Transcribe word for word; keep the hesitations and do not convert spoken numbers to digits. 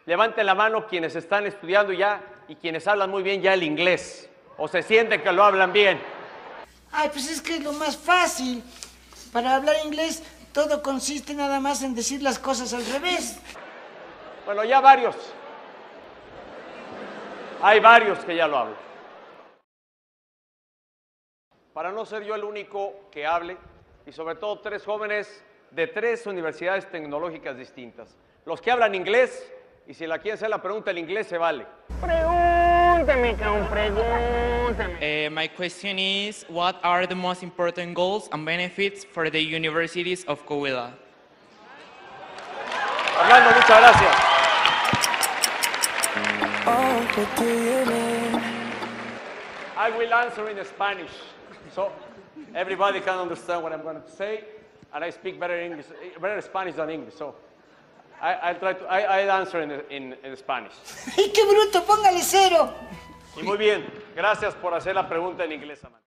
Levanten la mano quienes están estudiando ya y quienes hablan muy bien ya el inglés, o se sienten que lo hablan bien. Ay, pues es que es lo más fácil. Para hablar inglés, todo consiste nada más en decir las cosas al revés. Bueno, ya varios. Hay varios que ya lo hablan. Para no ser yo el único que hable, y sobre todo tres jóvenes de tres universidades tecnológicas distintas. Los que hablan inglés, y si la quieren hacer la pregunta en inglés, se vale. Pregúntame, cabrón, pregúntame. Uh, my question is, what are the most important goals and benefits for the universities of Coahuila? Orlando, muchas gracias. I will answer in Spanish, so everybody can understand what I'm going to say, and I speak better English, better Spanish than English, so I, I'll try to, I, I'll answer in, in, in Spanish. ¡Ay, qué bruto! ¡Póngale cero! Y muy bien, gracias por hacer la pregunta en inglés, Amanda.